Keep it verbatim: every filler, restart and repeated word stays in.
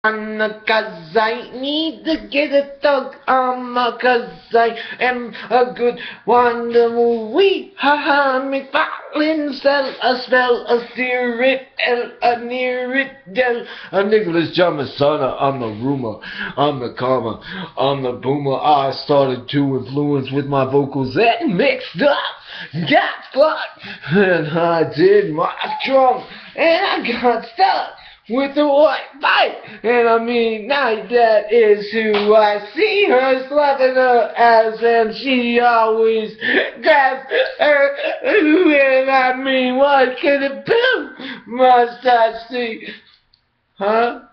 Cause I need to get a dog on cause I am a good wonder movie. Ha ha, McFarlane sell a spell, a steer it, el, a near it, del. A Nicholas John Messana, I'm the rumor, I'm the karma, I'm the boomer. I started to influence with my vocals and mixed up, got fucked, and I did my drum, and I got stuck with the white fight, and I mean, now that is who I see her slapping her ass, and she always grabs her, and I mean, what could it be? Must I see, huh?